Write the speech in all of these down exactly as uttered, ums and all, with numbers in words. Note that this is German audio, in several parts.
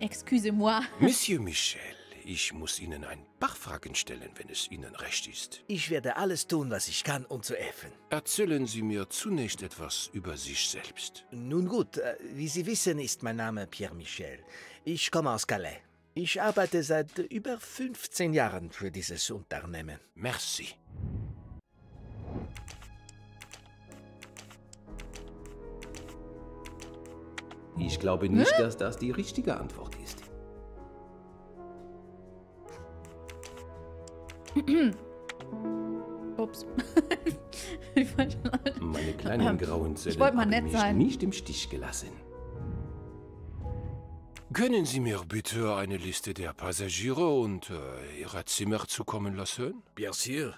Excusez-moi. Monsieur Michel, ich muss Ihnen ein paar Fragen stellen, wenn es Ihnen recht ist. Ich werde alles tun, was ich kann, um zu helfen. Erzählen Sie mir zunächst etwas über sich selbst. Nun gut, äh, wie Sie wissen, ist mein Name Pierre Michel. Ich komme aus Calais. Ich arbeite seit über fünfzehn Jahren für dieses Unternehmen. Merci. Ich glaube nicht, dass das die richtige Antwort ist. Ups. Meine kleinen grauen Zellen Ich wollte mal haben nett mich sein. nicht im Stich gelassen. Können Sie mir bitte eine Liste der Passagiere und äh, ihrer Zimmer zukommen lassen? Bien sûr.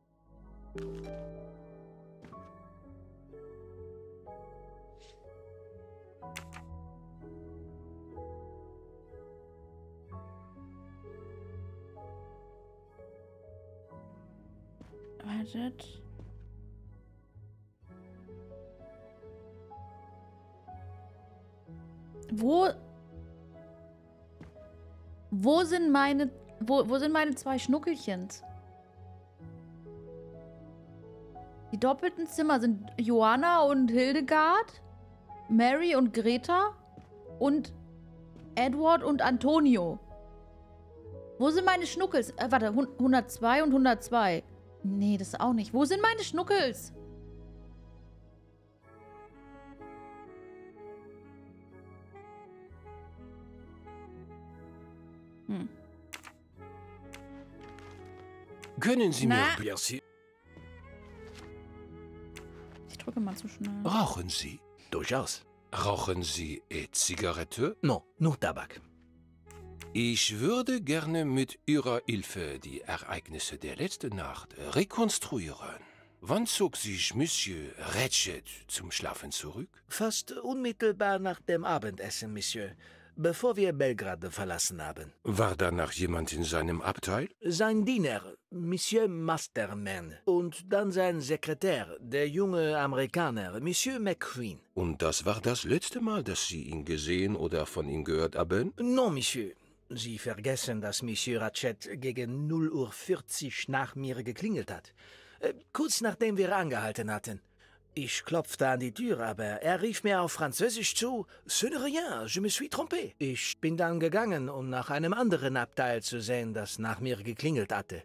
Wartet. Wo... Wo sind meine... Wo, wo sind meine zwei Schnuckelchens? Die doppelten Zimmer sind Johanna und Hildegard, Mary und Greta und Edward und Antonio. Wo sind meine Schnuckels? Äh, warte, hundertzwei und hundertzwei. Nee, das auch nicht. Wo sind meine Schnuckels? Hm. Können Sie Na? mir... Bien sûr. Ich drücke mal zu schnell. Rauchen Sie? Durchaus. Rauchen Sie E-Zigarette? No, nur Tabak. Ich würde gerne mit Ihrer Hilfe die Ereignisse der letzten Nacht rekonstruieren. Wann zog sich Monsieur Ratchet zum Schlafen zurück? Fast unmittelbar nach dem Abendessen, Monsieur. Bevor wir Belgrade verlassen haben. War danach jemand in seinem Abteil? Sein Diener, Monsieur Masterman. Und dann sein Sekretär, der junge Amerikaner, Monsieur McQueen. Und das war das letzte Mal, dass Sie ihn gesehen oder von ihm gehört haben? Non, Monsieur. Sie vergessen, dass Monsieur Ratchet gegen null Uhr vierzig nach mir geklingelt hat. Äh, kurz nachdem wir angehalten hatten. Ich klopfte an die Tür, aber er rief mir auf Französisch zu, «Ce n'est rien, je me suis trompé.» Ich bin dann gegangen, um nach einem anderen Abteil zu sehen, das nach mir geklingelt hatte.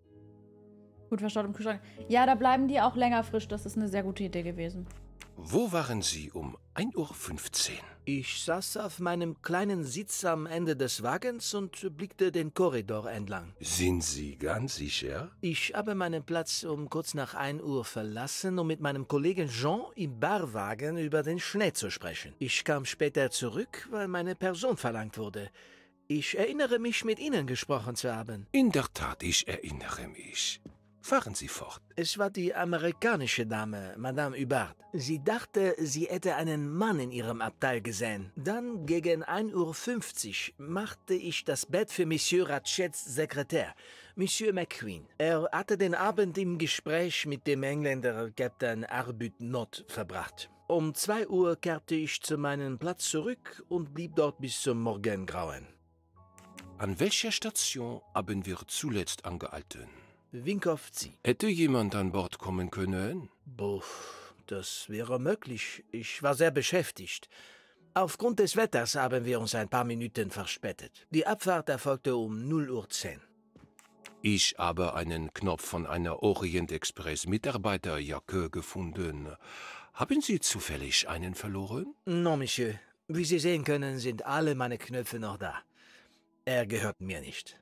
Gut verstaut im Kühlschrank. Ja, da bleiben die auch länger frisch. Das ist eine sehr gute Idee gewesen. Wo waren Sie um ein Uhr fünfzehn? Ich saß auf meinem kleinen Sitz am Ende des Wagens und blickte den Korridor entlang. Sind Sie ganz sicher? Ich habe meinen Platz um kurz nach ein Uhr verlassen, um mit meinem Kollegen Jean im Barwagen über den Schnee zu sprechen. Ich kam später zurück, weil meine Person verlangt wurde. Ich erinnere mich, mit Ihnen gesprochen zu haben. In der Tat, ich erinnere mich. Fahren Sie fort. Es war die amerikanische Dame, Madame Hubbard. Sie dachte, sie hätte einen Mann in ihrem Abteil gesehen. Dann, gegen ein Uhr fünfzig, machte ich das Bett für Monsieur Ratchets Sekretär, Monsieur McQueen. Er hatte den Abend im Gespräch mit dem Engländer Captain Arbuthnot verbracht. Um zwei Uhr kehrte ich zu meinem Platz zurück und blieb dort bis zum Morgengrauen. An welcher Station haben wir zuletzt angehalten? Winkovci. Hätte jemand an Bord kommen können? Buff, das wäre möglich. Ich war sehr beschäftigt. Aufgrund des Wetters haben wir uns ein paar Minuten verspätet. Die Abfahrt erfolgte um null Uhr zehn. Ich habe einen Knopf von einer Orient-Express-Mitarbeiterjacke gefunden. Haben Sie zufällig einen verloren? Non, Monsieur. Wie Sie sehen können, sind alle meine Knöpfe noch da. Er gehört mir nicht.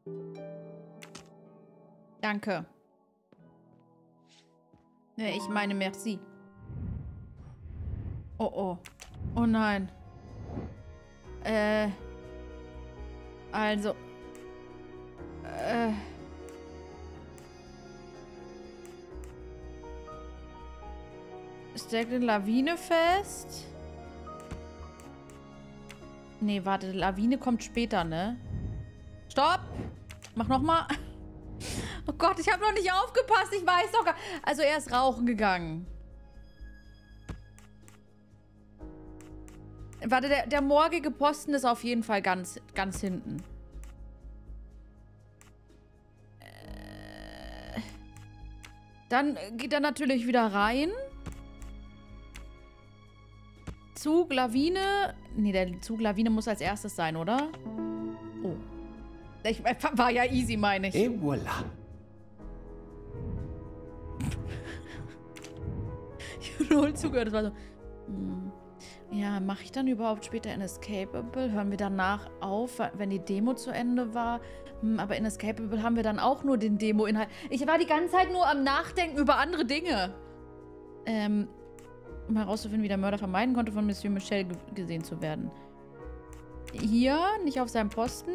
Danke. Nee, ich meine merci. Oh, oh. Oh nein. Äh. Also. Äh. Steckt eine Lawine fest? Nee, warte. Lawine kommt später, ne? Stopp! Mach nochmal. Oh Gott, ich habe noch nicht aufgepasst. Ich weiß doch gar... Also er ist rauchen gegangen. warte, der, der morgige Posten ist auf jeden Fall ganz, ganz hinten. Äh, dann geht er natürlich wieder rein. Zug, Lawine. Nee, der Zug Lawine muss als erstes sein, oder? Oh. Ich, war ja easy, meine ich. Et voilà. Ich habe null zugehört. Das war so. Hm. Ja, mache ich dann überhaupt später Inescapable? Hören wir danach auf, wenn die Demo zu Ende war? Hm, aber Inescapable haben wir dann auch nur den Demo-Inhalt. Ich war die ganze Zeit nur am Nachdenken über andere Dinge. Ähm, um herauszufinden, wie der Mörder vermeiden konnte, von Monsieur Michel ge gesehen zu werden. Hier, nicht auf seinem Posten.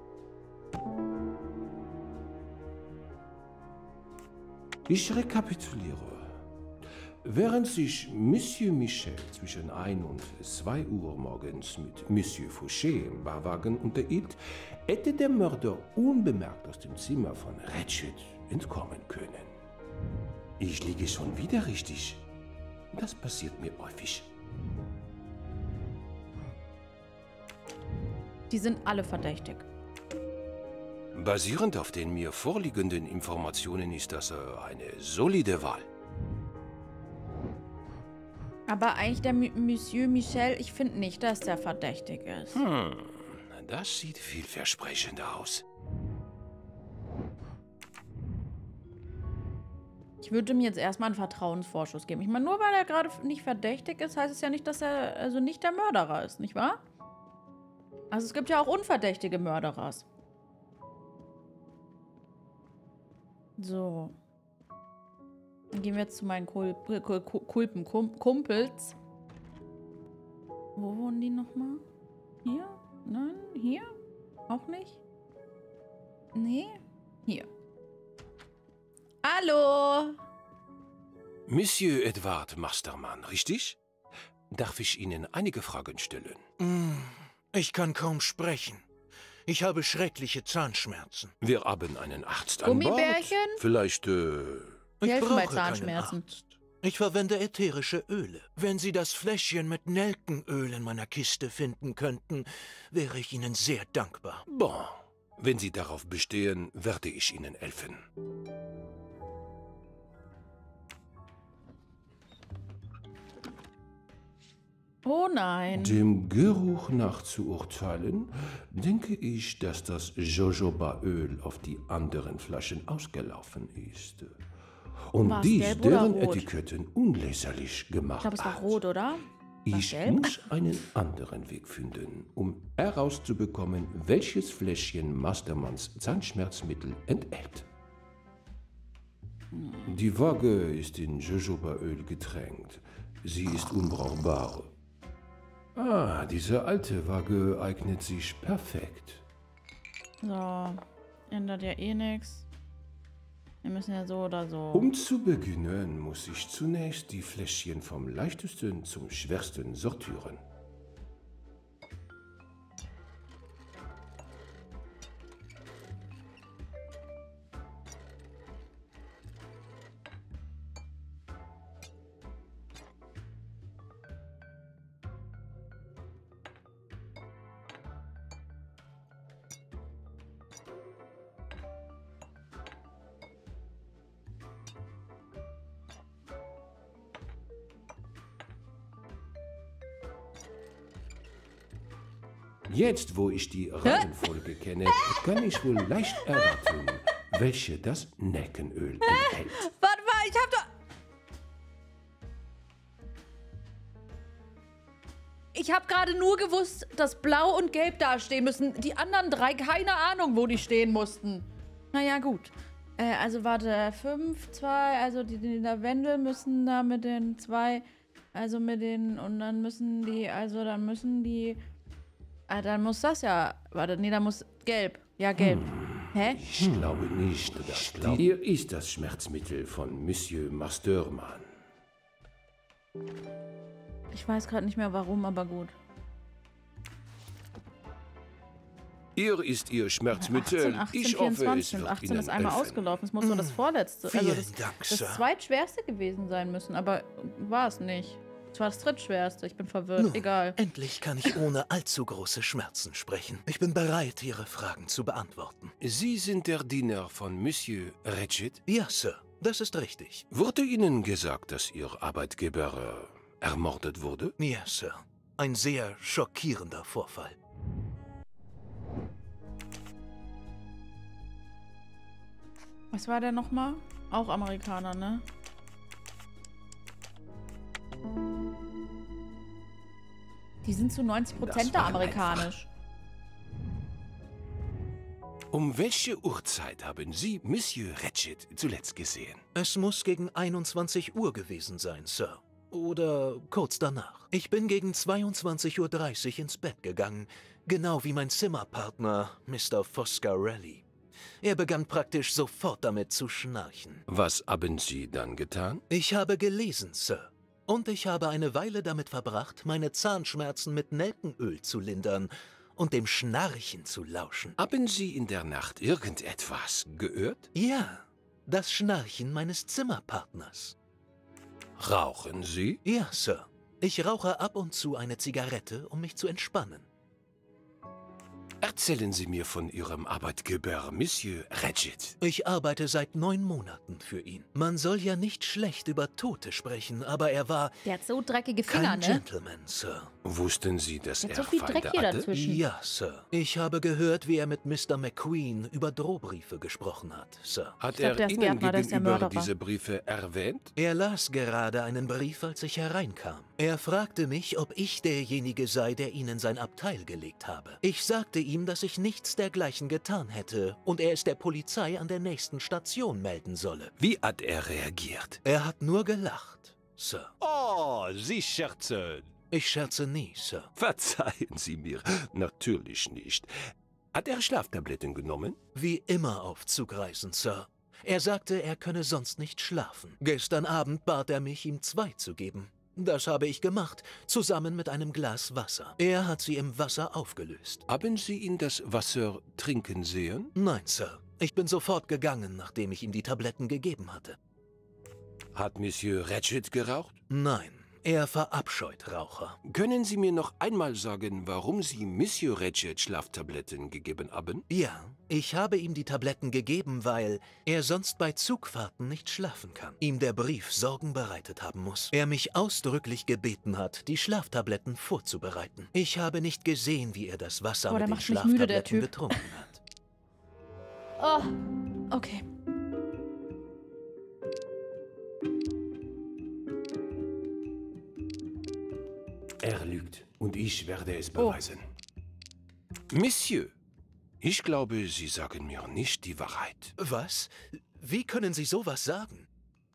Ich rekapituliere. Während sich Monsieur Michel zwischen ein und zwei Uhr morgens mit Monsieur Fouché im Barwagen unterhielt, hätte der Mörder unbemerkt aus dem Zimmer von Ratchet entkommen können. Ich liege schon wieder richtig. Das passiert mir häufig. Die sind alle verdächtig. Basierend auf den mir vorliegenden Informationen ist das eine solide Wahl. Aber eigentlich der M Monsieur Michel, ich finde nicht, dass der verdächtig ist. Hm, das sieht vielversprechend aus. Ich würde ihm jetzt erstmal einen Vertrauensvorschuss geben. Ich meine, nur weil er gerade nicht verdächtig ist, heißt es ja nicht, dass er also nicht der Mörderer ist, nicht wahr? Also es gibt ja auch unverdächtige Mörderers. So. Dann gehen wir jetzt zu meinen Kul Kul Kul Kulpen Kum Kumpels. Wo wohnen die nochmal? Hier? Nein? Hier? Auch nicht? Nee? Hier. Hallo! Monsieur Edward Mastermann, richtig? Darf ich Ihnen einige Fragen stellen? Ich kann kaum sprechen. Ich habe schreckliche Zahnschmerzen. Wir haben einen Arzt an Bord. Gummibärchen? Vielleicht, äh... Die Ich helfen bei brauche Zahnschmerzen. keinen Arzt. Ich verwende ätherische Öle. Wenn Sie das Fläschchen mit Nelkenöl in meiner Kiste finden könnten, wäre ich Ihnen sehr dankbar. Bon. Wenn Sie darauf bestehen, werde ich Ihnen helfen. Oh nein. Dem Geruch nach zu urteilen, denke ich, dass das Jojobaöl auf die anderen Flaschen ausgelaufen ist. Und War's dies gelb oder deren rot? Etiketten unleserlich Ich gemacht glaube, es war hat. rot, oder? War's Ich gelb? muss einen anderen Weg finden, um herauszubekommen, welches Fläschchen Mastermanns Zahnschmerzmittel enthält. Die Waage ist in Jojobaöl getränkt. Sie ist unbrauchbar. Ah, diese alte Waage eignet sich perfekt. So. Ändert ja eh nichts. Wir müssen ja so oder so. Um zu beginnen, muss ich zunächst die Fläschchen vom leichtesten zum schwersten sortieren. Jetzt, wo ich die Reihenfolge kenne, kann ich wohl leicht erraten, welche das Nelkenöl enthält. Warte mal, ich hab doch... Ich habe gerade nur gewusst, dass Blau und Gelb dastehen müssen. Die anderen drei, keine Ahnung, wo die stehen mussten. Naja, gut. Äh, also warte, fünf, zwei, also die, die Lavendel müssen da mit den zwei, also mit den, und dann müssen die, also dann müssen die... Ah, dann muss das ja... Warte, nee, da muss... Gelb. Ja, gelb. Hm. Hä? Ich glaube nicht, dass das hier ist das Schmerzmittel von Monsieur Mastermann. Ich weiß gerade nicht mehr warum, aber gut. Hier ist Ihr Schmerzmittel. achtzehn, achtzehn, Ich hoffe, es vierundzwanzig. wird achtzehn Ihnen ist einmal helfen. ausgelaufen. Es muss nur das vorletzte, also Vielen das, Dank, das Sir. zweitschwerste gewesen sein müssen, aber war es nicht. Das war das drittschwerste. Ich bin verwirrt. Nun, Egal. endlich kann ich ohne allzu große Schmerzen sprechen. Ich bin bereit, Ihre Fragen zu beantworten. Sie sind der Diener von Monsieur Ratchet? Ja, Sir, das ist richtig. Wurde Ihnen gesagt, dass Ihr Arbeitgeber äh, ermordet wurde? Ja, Sir. Ein sehr schockierender Vorfall. Was war der nochmal? Auch Amerikaner, ne? Die sind zu neunzig Prozent da amerikanisch. Um welche Uhrzeit haben Sie Monsieur Ratchet zuletzt gesehen? Es muss gegen einundzwanzig Uhr gewesen sein, Sir. Oder kurz danach. Ich bin gegen zweiundzwanzig Uhr dreißig ins Bett gegangen, genau wie mein Zimmerpartner, Mister Foscarelli. Er begann praktisch sofort damit zu schnarchen. Was haben Sie dann getan? Ich habe gelesen, Sir. Und ich habe eine Weile damit verbracht, meine Zahnschmerzen mit Nelkenöl zu lindern und dem Schnarchen zu lauschen. Haben Sie in der Nacht irgendetwas gehört? Ja, das Schnarchen meines Zimmerpartners. Rauchen Sie? Ja, Sir. Ich rauche ab und zu eine Zigarette, um mich zu entspannen. Erzählen Sie mir von Ihrem Arbeitgeber, Monsieur Ratchet. Ich arbeite seit neun Monaten für ihn. Man soll ja nicht schlecht über Tote sprechen, aber er war Der hat so dreckige Finger, kein ne? Gentleman, Sir. Wussten Sie, dass Der er hat so viel Feinde Dreck hier hatte? dazwischen. Ja, Sir. Ich habe gehört, wie er mit Mister McQueen über Drohbriefe gesprochen hat, Sir. Hat Ich glaub, der er ist Ihnen Gärtner, der ist der gegenüber Mörderer. diese Briefe erwähnt? Er las gerade einen Brief, als ich hereinkam. Er fragte mich, ob ich derjenige sei, der ihn in sein Abteil gelegt habe. Ich sagte ihm, dass ich nichts dergleichen getan hätte und er es der Polizei an der nächsten Station melden solle. Wie hat er reagiert? Er hat nur gelacht, Sir. Oh, Sie scherzen. Ich scherze nie, Sir. Verzeihen Sie mir, natürlich nicht. Hat er Schlaftabletten genommen? Wie immer auf Zugreisen, Sir. Er sagte, er könne sonst nicht schlafen. Gestern Abend bat er mich, ihm zwei zu geben. Das habe ich gemacht, zusammen mit einem Glas Wasser. Er hat sie im Wasser aufgelöst. Haben Sie ihn das Wasser trinken sehen? Nein, Sir. Ich bin sofort gegangen, nachdem ich ihm die Tabletten gegeben hatte. Hat Monsieur Ratchet geraucht? Nein, er verabscheut Raucher. Können Sie mir noch einmal sagen, warum Sie Monsieur Ratchet Schlaftabletten gegeben haben? Ja, ich habe ihm die Tabletten gegeben, weil er sonst bei Zugfahrten nicht schlafen kann. Ihm der Brief Sorgen bereitet haben muss. Er mich ausdrücklich gebeten hat, die Schlaftabletten vorzubereiten. Ich habe nicht gesehen, wie er das Wasser Boah, der mit den macht mich müde, der Schlaftabletten Typ. getrunken hat. Oh, okay. Er lügt und ich werde es beweisen. Monsieur, ich glaube, Sie sagen mir nicht die Wahrheit. Was? Wie können Sie sowas sagen?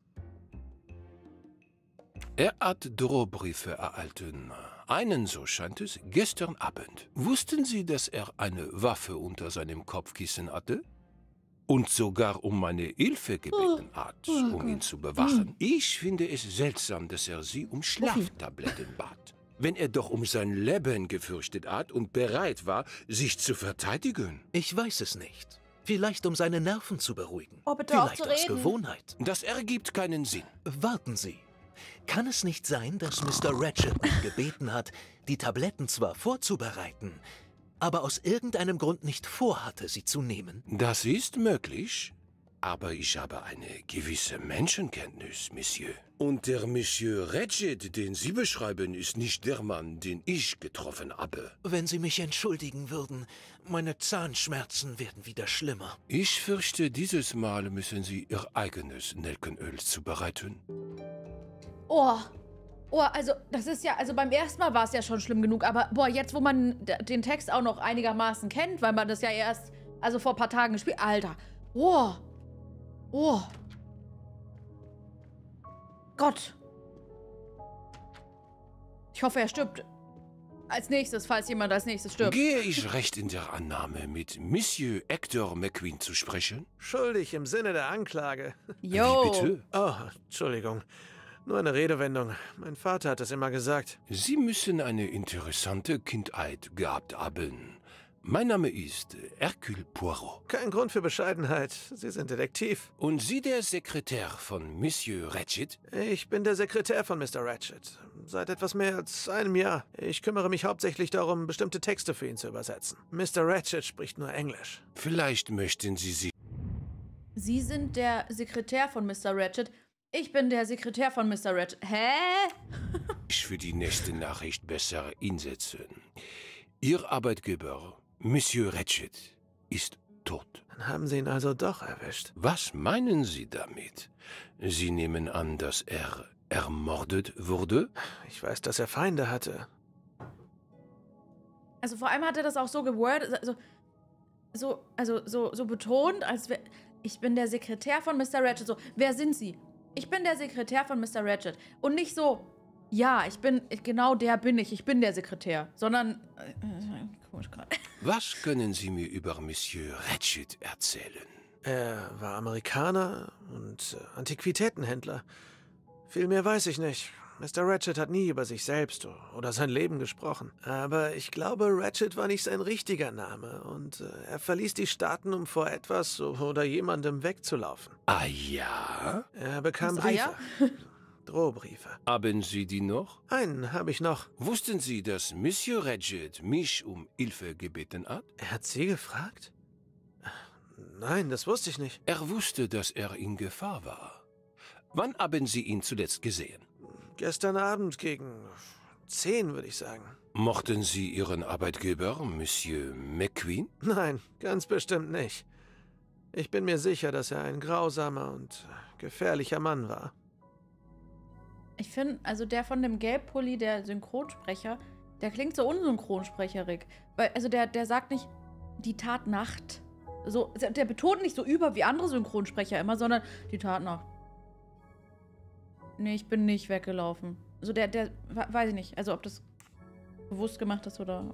Er hat Drohbriefe erhalten. Einen, so scheint es, gestern Abend. Wussten Sie, dass er eine Waffe unter seinem Kopfkissen hatte? Und sogar um meine Hilfe gebeten hat, Oh um ihn Gott. zu bewachen. Ich finde es seltsam, dass er Sie um Schlaftabletten bat. Wenn er doch um sein Leben gefürchtet hat und bereit war, sich zu verteidigen. Ich weiß es nicht. Vielleicht um seine Nerven zu beruhigen. Oh, bitte auf Vielleicht zu aus reden. Gewohnheit. Das ergibt keinen Sinn. Warten Sie. Kann es nicht sein, dass Mister Ratchet ihn gebeten hat, die Tabletten zwar vorzubereiten, aber aus irgendeinem Grund nicht vorhatte, sie zu nehmen? Das ist möglich, aber ich habe eine gewisse Menschenkenntnis, Monsieur. Und der Monsieur Ratchet, den Sie beschreiben, ist nicht der Mann, den ich getroffen habe. Wenn Sie mich entschuldigen würden, meine Zahnschmerzen werden wieder schlimmer. Ich fürchte, dieses Mal müssen Sie Ihr eigenes Nelkenöl zubereiten. Oh. Oh, also, das ist ja, also beim ersten Mal war es ja schon schlimm genug, aber boah, jetzt, wo man den Text auch noch einigermaßen kennt, weil man das ja erst, also vor ein paar Tagen gespielt, Alter. Oh. Oh. Gott. Ich hoffe, er stirbt als nächstes, falls jemand als nächstes stirbt. Gehe ich recht in der Annahme, mit Monsieur Hector McQueen zu sprechen? Schuldig im Sinne der Anklage. Yo. Wie bitte? Oh, Entschuldigung. Nur eine Redewendung. Mein Vater hat es immer gesagt. Sie müssen eine interessante Kindheit gehabt haben. Mein Name ist Hercule Poirot. Kein Grund für Bescheidenheit. Sie sind Detektiv. Und Sie der Sekretär von Monsieur Ratchet? Ich bin der Sekretär von Mister Ratchet. Seit etwas mehr als einem Jahr. Ich kümmere mich hauptsächlich darum, bestimmte Texte für ihn zu übersetzen. Mister Ratchet spricht nur Englisch. Vielleicht möchten Sie sich... Sie sind der Sekretär von Mister Ratchet. Ich bin der Sekretär von Mister Ratchet. Hä? für die nächste Nachricht besser einsetzen. Ihr Arbeitgeber, Monsieur Ratchet, ist tot. Dann haben Sie ihn also doch erwischt. Was meinen Sie damit? Sie nehmen an, dass er ermordet wurde? Ich weiß, dass er Feinde hatte. Also vor allem hat er das auch so gewordet, also so, also so, so betont, als wär, ich bin der Sekretär von Mister Ratchet. So, wer sind Sie? Ich bin der Sekretär von Mister Ratchet. Und nicht so, ja, ich bin, genau der bin ich, ich bin der Sekretär. Sondern, äh, komisch gerade. Was können Sie mir über Monsieur Ratchet erzählen? Er war Amerikaner und äh, Antiquitätenhändler. Viel mehr weiß ich nicht. Mister Ratchet hat nie über sich selbst oder sein Leben gesprochen. Aber ich glaube, Ratchet war nicht sein richtiger Name und äh, er verließ die Staaten, um vor etwas oder jemandem wegzulaufen. Ah ja? Er bekam Was, Briefe. Eier? Drohbriefe. Haben Sie die noch? Einen habe ich noch. Wussten Sie, dass Monsieur Ratchet mich um Hilfe gebeten hat? Er hat Sie gefragt? Nein, das wusste ich nicht. Er wusste, dass er in Gefahr war. Wann haben Sie ihn zuletzt gesehen? Gestern Abend gegen zehn, würde ich sagen. Mochten Sie Ihren Arbeitgeber, Monsieur McQueen? Nein, ganz bestimmt nicht. Ich bin mir sicher, dass er ein grausamer und gefährlicher Mann war. Ich finde, also der von dem Gelbpulli, der Synchronsprecher, der klingt so unsynchronsprecherig. Weil, also der, der sagt nicht, die Tat Nacht. So, der betont nicht so über wie andere Synchronsprecher immer, sondern die Tat Nacht. Nee, ich bin nicht weggelaufen. Also der, der, weiß ich nicht. Also ob das bewusst gemacht ist oder...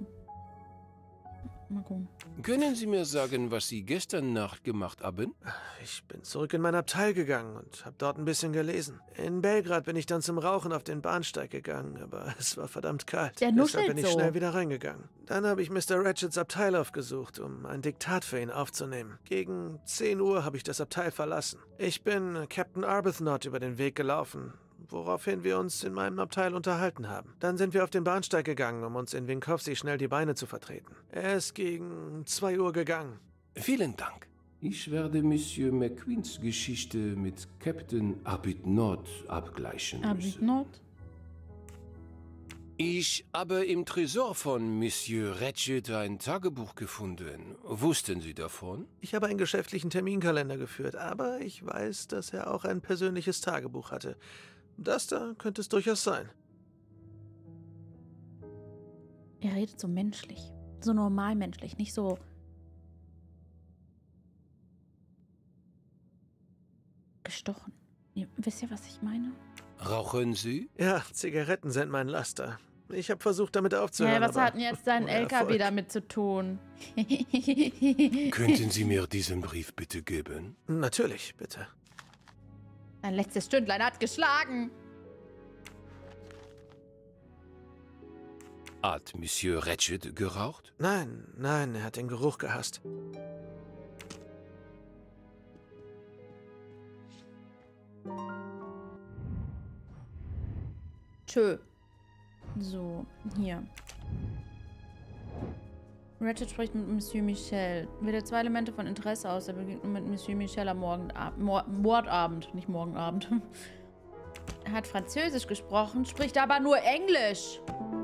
Mal gucken. Können Sie mir sagen, was Sie gestern Nacht gemacht haben? Ich bin zurück in mein Abteil gegangen und habe dort ein bisschen gelesen. In Belgrad bin ich dann zum Rauchen auf den Bahnsteig gegangen, aber es war verdammt kalt. Der Deshalb nuschelt bin ich so. schnell wieder reingegangen. Dann habe ich Mister Ratchets Abteil aufgesucht, um ein Diktat für ihn aufzunehmen. Gegen zehn Uhr habe ich das Abteil verlassen. Ich bin Captain Arbuthnot über den Weg gelaufen, woraufhin wir uns in meinem Abteil unterhalten haben. Dann sind wir auf den Bahnsteig gegangen, um uns in Winkowski schnell die Beine zu vertreten. Er ist gegen zwei Uhr gegangen. Vielen Dank. Ich werde Monsieur McQueens Geschichte mit Captain Arbuthnot abgleichen müssen. Arbuthnot? Ich habe im Tresor von Monsieur Ratchet ein Tagebuch gefunden. Wussten Sie davon? Ich habe einen geschäftlichen Terminkalender geführt, aber ich weiß, dass er auch ein persönliches Tagebuch hatte. Das da könnte es durchaus sein. Er redet so menschlich. So normal menschlich, nicht so... gestochen. Ihr, wisst ihr, was ich meine? Rauchen Sie? Ja, Zigaretten sind mein Laster. Ich habe versucht, damit aufzuhören. Ja, was aber hat denn jetzt sein ohne L K W Erfolg. damit zu tun? Könnten Sie mir diesen Brief bitte geben? Natürlich, bitte. Ein letztes Stündlein hat geschlagen. Hat Monsieur Ratchet geraucht? Nein, nein, er hat den Geruch gehasst. Tschö. So, hier. Ratchet spricht mit Monsieur Michel. Wählt zwei Elemente von Interesse aus. Er beginnt mit Monsieur Michel am Morgenab Mor Mordabend, nicht Morgenabend. Er hat Französisch gesprochen, spricht aber nur Englisch.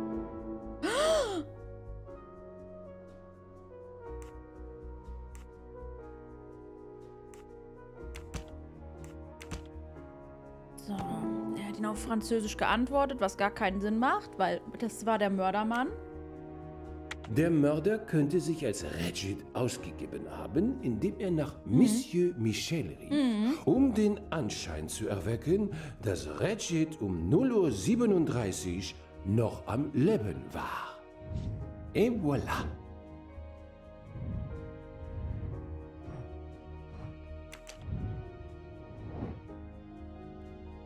So, er hat ihn auf Französisch geantwortet, was gar keinen Sinn macht, weil das war der Mördermann. Der Mörder könnte sich als Ratchet ausgegeben haben, indem er nach Monsieur Michel rief, Mhm. um den Anschein zu erwecken, dass Ratchet um null Uhr siebenunddreißig noch am Leben war. Et voilà.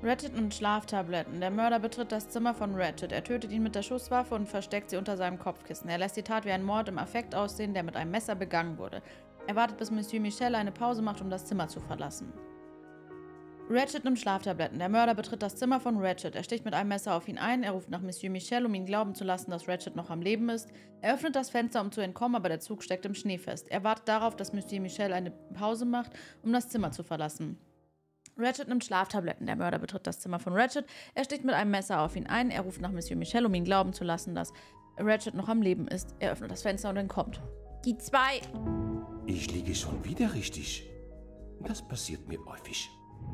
Ratchet und Schlaftabletten. Der Mörder betritt das Zimmer von Ratchet. Er tötet ihn mit der Schusswaffe und versteckt sie unter seinem Kopfkissen. Er lässt die Tat wie ein Mord im Affekt aussehen, der mit einem Messer begangen wurde. Er wartet, bis Monsieur Michel eine Pause macht, um das Zimmer zu verlassen. Ratchet nimmt Schlaftabletten. Der Mörder betritt das Zimmer von Ratchet. Er sticht mit einem Messer auf ihn ein. Er ruft nach Monsieur Michel, um ihn glauben zu lassen, dass Ratchet noch am Leben ist. Er öffnet das Fenster, um zu entkommen, aber der Zug steckt im Schnee fest. Er wartet darauf, dass Monsieur Michel eine Pause macht, um das Zimmer zu verlassen. Ratchet nimmt Schlaftabletten. Der Mörder betritt das Zimmer von Ratchet. Er sticht mit einem Messer auf ihn ein. Er ruft nach Monsieur Michel, um ihn glauben zu lassen, dass Ratchet noch am Leben ist. Er öffnet das Fenster und entkommt. Die zwei. Ich liege schon wieder richtig. Das passiert mir häufig.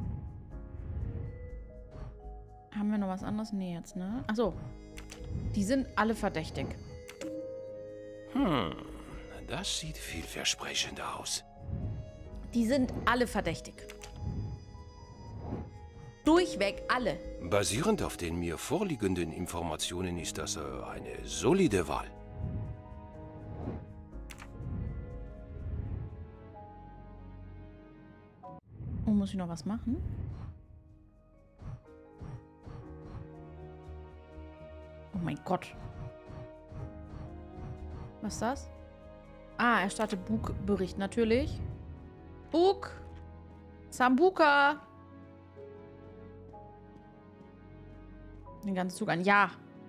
Haben wir noch was anderes? Nee, jetzt, ne? Achso. Die sind alle verdächtig. Hm, das sieht vielversprechend aus. Die sind alle verdächtig. Durchweg alle. Basierend auf den mir vorliegenden Informationen ist das äh, eine solide Wahl. Oh, muss ich noch was machen? Oh mein Gott. Was ist das? Ah, er startet Bug-Bericht, natürlich. Bug! Sambuka! Den ganzen Zug an. Ja.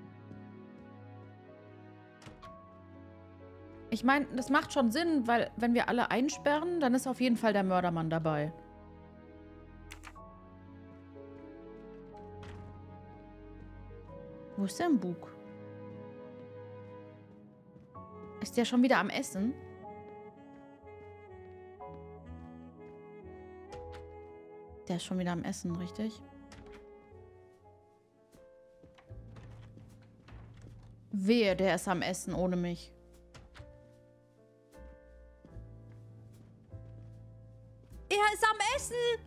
Ich meine, das macht schon Sinn, weil wenn wir alle einsperren, dann ist auf jeden Fall der Mördermann dabei. Wo ist denn Bug? Ist der schon wieder am Essen? Der ist schon wieder am Essen, richtig? Wehe, der ist am Essen ohne mich. Er ist am Essen!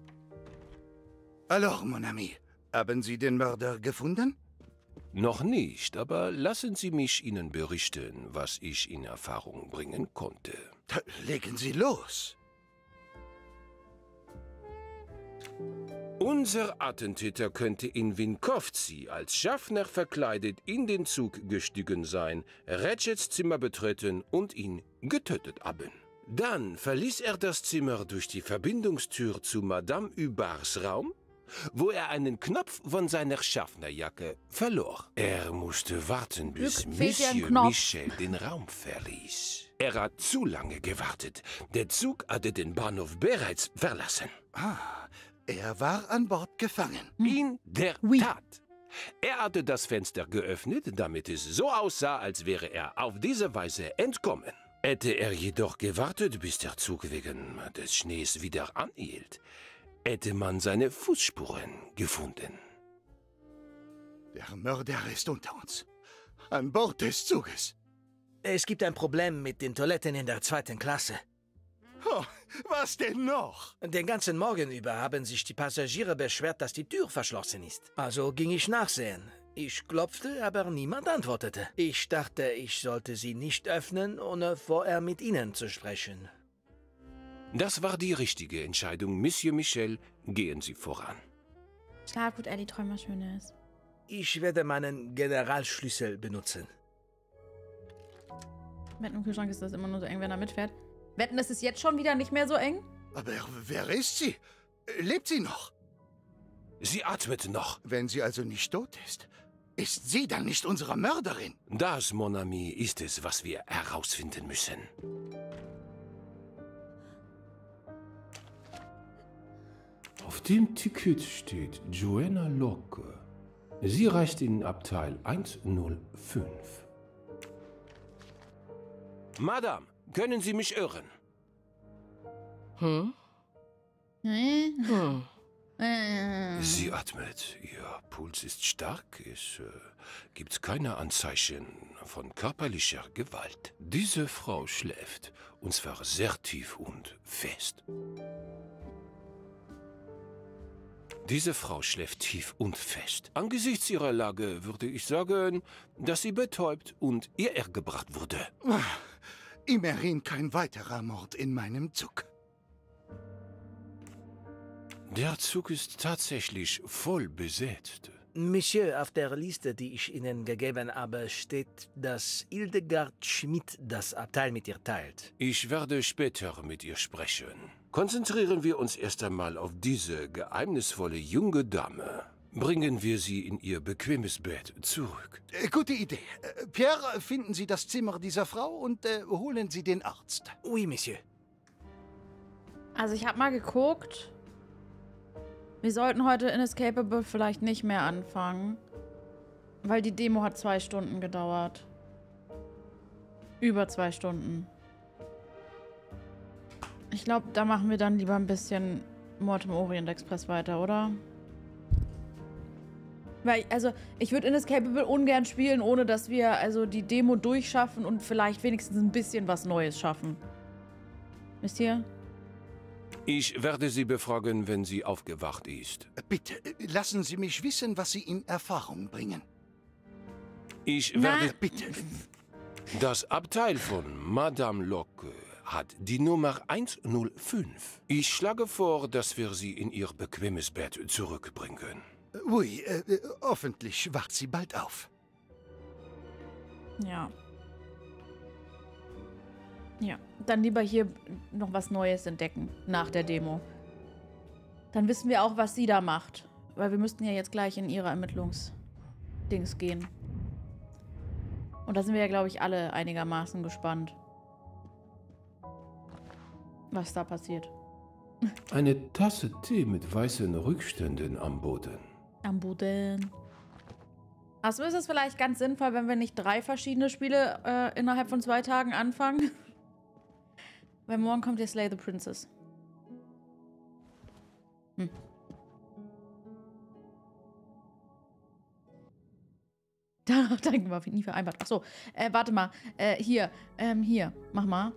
Alors, mon ami, haben Sie den Mörder gefunden? Noch nicht, aber lassen Sie mich Ihnen berichten, was ich in Erfahrung bringen konnte. Legen Sie los. Unser Attentäter könnte in Winkowski als Schaffner verkleidet in den Zug gestiegen sein, Ratchets Zimmer betreten und ihn getötet haben. Dann verließ er das Zimmer durch die Verbindungstür zu Madame Hubards Raum, wo er einen Knopf von seiner Schaffnerjacke verlor. Er musste warten, bis Glück fehlt dir ein Monsieur Knopf. Michel den Raum verließ. Er hat zu lange gewartet. Der Zug hatte den Bahnhof bereits verlassen. Ah, er war an Bord gefangen. In der Oui. Tat. Er hatte das Fenster geöffnet, damit es so aussah, als wäre er auf diese Weise entkommen. Hätte er jedoch gewartet, bis der Zug wegen des Schnees wieder anhielt, hätte man seine Fußspuren gefunden. Der Mörder ist unter uns. An Bord des Zuges. Es gibt ein Problem mit den Toiletten in der zweiten Klasse. Oh, was denn noch? Den ganzen Morgen über haben sich die Passagiere beschwert, dass die Tür verschlossen ist. Also ging ich nachsehen. Ich klopfte, aber niemand antwortete. Ich dachte, ich sollte sie nicht öffnen, ohne vorher mit ihnen zu sprechen. Das war die richtige Entscheidung, Monsieur Michel. Gehen Sie voran. Schlaf gut, Ellie, träum was Schönes. Ich werde meinen Generalschlüssel benutzen. Wetten, im Kühlschrank ist das immer nur so eng, wenn er mitfährt. Wetten, es ist jetzt schon wieder nicht mehr so eng? Aber wer ist sie? Lebt sie noch? Sie atmet noch. Wenn sie also nicht tot ist, ist sie dann nicht unsere Mörderin? Das, mon ami, ist es, was wir herausfinden müssen. Auf dem Ticket steht Joanna Locke. Sie reist in Abteil hundertfünf. Madame, können Sie mich hören? Hm? Äh? Hm. Äh. Sie atmet. Ihr Puls ist stark. Es äh, gibt keine Anzeichen von körperlicher Gewalt. Diese Frau schläft, und zwar sehr tief und fest. Diese Frau schläft tief und fest. Angesichts ihrer Lage würde ich sagen, dass sie betäubt und hierher gebracht wurde. Immerhin kein weiterer Mord in meinem Zug. Der Zug ist tatsächlich voll besetzt. Monsieur, auf der Liste, die ich Ihnen gegeben habe, steht, dass Hildegard Schmidt das Abteil mit ihr teilt. Ich werde später mit ihr sprechen. Konzentrieren wir uns erst einmal auf diese geheimnisvolle junge Dame. Bringen wir sie in ihr bequemes Bett zurück. Äh, gute Idee. Äh, Pierre, finden Sie das Zimmer dieser Frau und äh, holen Sie den Arzt. Oui, Monsieur. Also ich habe mal geguckt. Wir sollten heute Inescapable vielleicht nicht mehr anfangen. Weil die Demo hat zwei Stunden gedauert. Über zwei Stunden. Ich glaube, da machen wir dann lieber ein bisschen Mord im Orient Express weiter, oder? Weil, also, ich würde Inescapable ungern spielen, ohne dass wir also die Demo durchschaffen und vielleicht wenigstens ein bisschen was Neues schaffen. Wisst ihr? Ich werde sie befragen, wenn sie aufgewacht ist. Bitte, lassen Sie mich wissen, was Sie in Erfahrung bringen. Ich Na? werde... Bitte. Das Abteil von Madame Locke hat die Nummer hundertfünf. Ich schlage vor, dass wir sie in ihr bequemes Bett zurückbringen. Ui, äh, hoffentlich wacht sie bald auf. Ja. Ja, dann lieber hier noch was Neues entdecken nach der Demo. Dann wissen wir auch, was sie da macht. Weil wir müssten ja jetzt gleich in ihre Ermittlungsdings gehen. Und da sind wir ja, glaube ich, alle einigermaßen gespannt, was da passiert. Eine Tasse Tee mit weißen Rückständen am Boden. Am Boden. Achso, ist es vielleicht ganz sinnvoll, wenn wir nicht drei verschiedene Spiele äh, innerhalb von zwei Tagen anfangen? Weil morgen kommt ja Slay the Princess. Hm. Darauf denken wir nie vereinbart. Achso, äh, warte mal. Äh, hier, ähm, hier. Mach mal.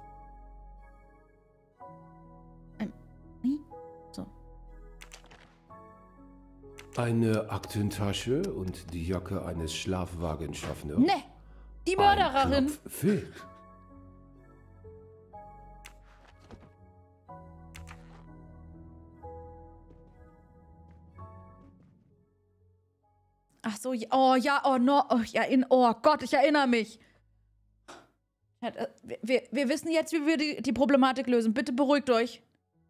Ähm, wie? So. Eine Aktentasche und die Jacke eines Schlafwagenschaffners. Ne! Die Mörderin! Ein Knopf fehlt. Ach so, ja, oh ja, oh no, oh, ja, in, oh Gott, ich erinnere mich. Ja, äh, wir, wir wissen jetzt, wie wir die, die Problematik lösen. Bitte beruhigt euch.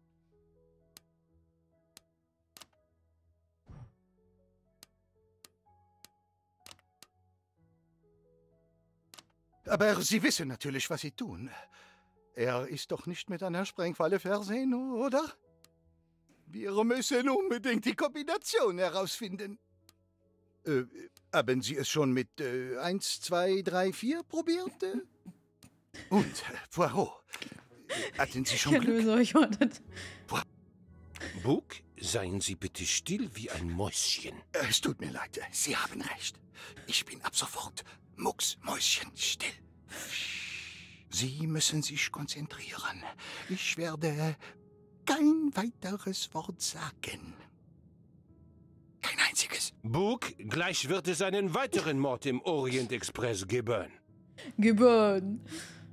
Aber Sie wissen natürlich, was Sie tun. Er ist doch nicht mit einer Sprengfalle versehen, oder? Wir müssen unbedingt die Kombination herausfinden. Äh, haben Sie es schon mit äh, eins, zwei, drei, vier probiert? Äh? Und, äh, Poirot, hatten Sie schon Ich Glück? löse euch heute. Bug, seien Sie bitte still wie ein Mäuschen. Es tut mir leid, Sie haben recht. Ich bin ab sofort mucksmäuschen still. Sie müssen sich konzentrieren. Ich werde kein weiteres Wort sagen. Kein einziges. Bug, gleich wird es einen weiteren Mord im Orient Express geben. Geben.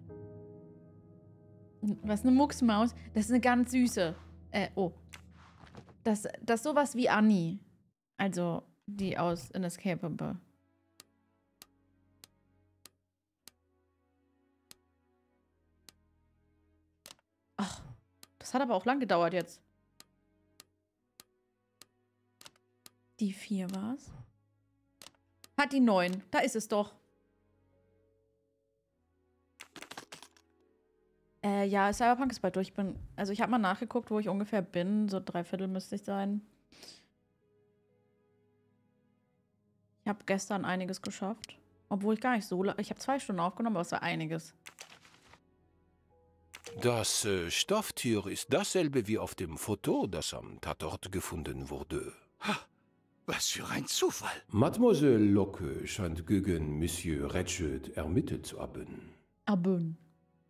Was ist eine Mucksmaus? Das ist eine ganz süße. Äh, oh. Das, das ist sowas wie Annie. Also, die aus Inescapable. Ach, das hat aber auch lang gedauert jetzt. Die vier war's. Hat die neun. Da ist es doch. Äh, ja, Cyberpunk ist bald durch. Ich bin, also ich habe mal nachgeguckt, wo ich ungefähr bin. So drei Viertel müsste ich sein. Ich habe gestern einiges geschafft. Obwohl ich gar nicht so lange... Ich habe zwei Stunden aufgenommen, aber es war einiges. Das äh, Stofftier ist dasselbe wie auf dem Foto, das am Tatort gefunden wurde. Ha, was für ein Zufall. Mademoiselle Locke scheint gegen Monsieur Ratchet ermittelt zu haben. Abön.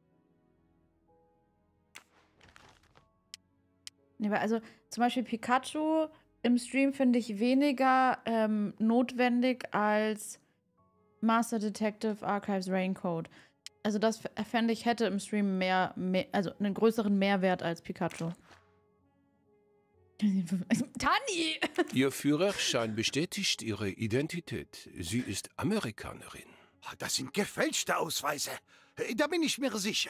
Nee, weil also zum Beispiel Pikachu im Stream finde ich weniger ähm, notwendig als Master Detective Archives Raincoat. Also das fände ich hätte im Stream mehr, mehr, also einen größeren Mehrwert als Pikachu. Tanni! Ihr Führerschein bestätigt Ihre Identität. Sie ist Amerikanerin. Das sind gefälschte Ausweise. Da bin ich mir sicher.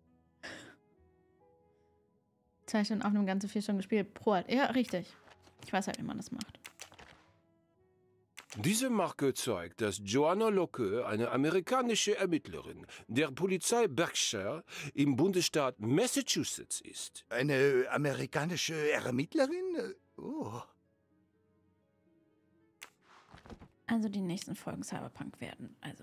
Zwei Stunden auf einem ganzen vier Stunden gespielt. Pro halt. Ja, richtig. Ich weiß halt, wie man das macht. Diese Marke zeigt, dass Joanna Locke, eine amerikanische Ermittlerin der Polizei Berkshire im Bundesstaat Massachusetts ist. Eine amerikanische Ermittlerin? Oh. Also die nächsten Folgen Cyberpunk werden. Also.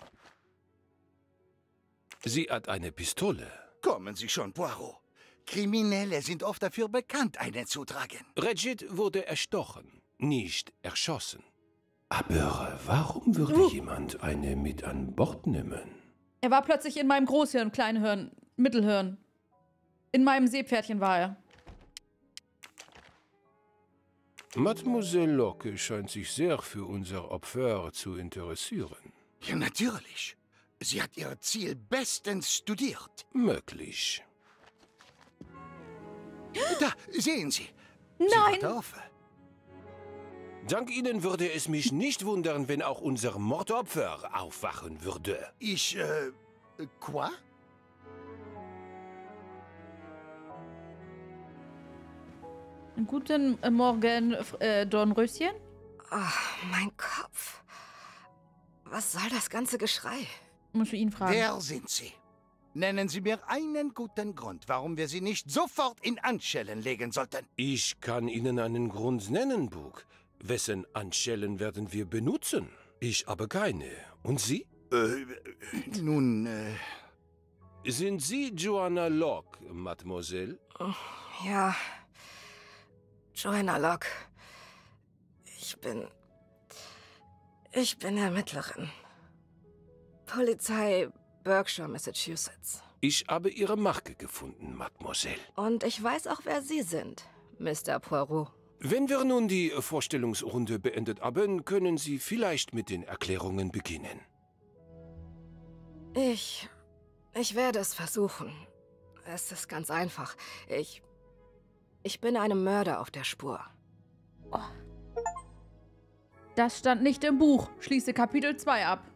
Sie hat eine Pistole. Kommen Sie schon, Poirot. Kriminelle sind oft dafür bekannt, eine zu tragen. Regid wurde erstochen, nicht erschossen. Aber warum würde Uh. jemand eine mit an Bord nehmen? Er war plötzlich in meinem Großhirn, Kleinhirn, Mittelhirn. In meinem Seepferdchen war er. Mademoiselle Locke scheint sich sehr für unser Opfer zu interessieren. Ja, natürlich. Sie hat ihr Ziel bestens studiert. Möglich. Da, sehen Sie. Nein! Sie wird auf. Dank Ihnen würde es mich nicht wundern, wenn auch unser Mordopfer aufwachen würde. Ich, äh, quoi? Guten Morgen, äh, Dornröschen. Ach, mein Kopf. Was soll das ganze Geschrei? Musst du ihn fragen. Wer sind Sie? Nennen Sie mir einen guten Grund, warum wir Sie nicht sofort in Handschellen legen sollten. Ich kann Ihnen einen Grund nennen, Bug. Wessen Handschellen werden wir benutzen? Ich habe keine. Und Sie? Äh, nun, äh... Sind Sie Joanna Locke, Mademoiselle? Ja. Joanna Locke. Ich bin... Ich bin Ermittlerin. Polizei Berkshire, Massachusetts. Ich habe Ihre Marke gefunden, Mademoiselle. Und ich weiß auch, wer Sie sind, Mister Poirot. Wenn wir nun die Vorstellungsrunde beendet haben, können Sie vielleicht mit den Erklärungen beginnen. Ich... Ich werde es versuchen. Es ist ganz einfach. Ich... Ich bin einem Mörder auf der Spur. Das stand nicht im Buch. Schließe Kapitel zwei ab.